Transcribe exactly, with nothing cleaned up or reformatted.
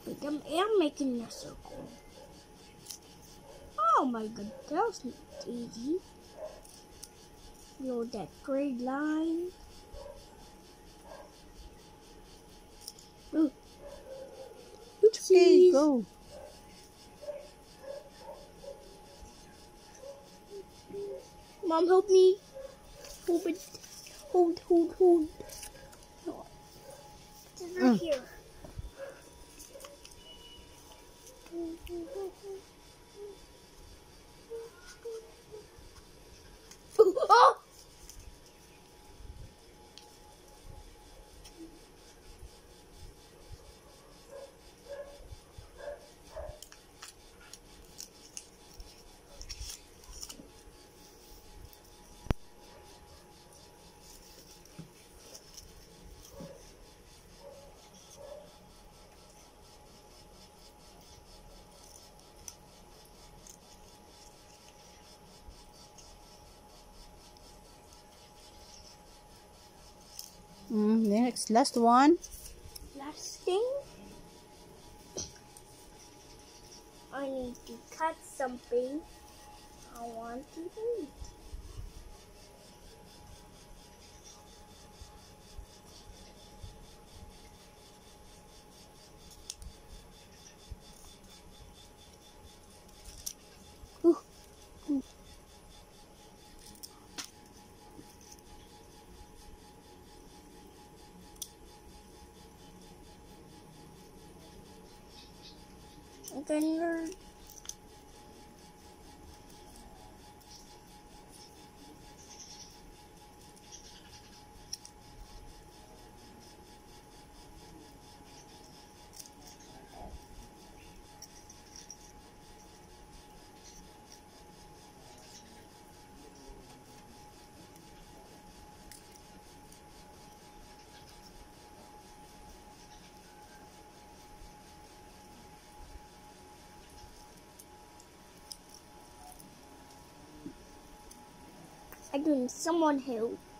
But I am making a circle. Oh my god, that was easy. You know that gray line. Ooh. Okay, go. Mom, help me. Hold it. Hold, hold, hold. No. It's right Mm. here. Oh! Mm, next, last one. Last thing, I need to cut something I want to eat. Ooh. Ooh. Then I do need someone help.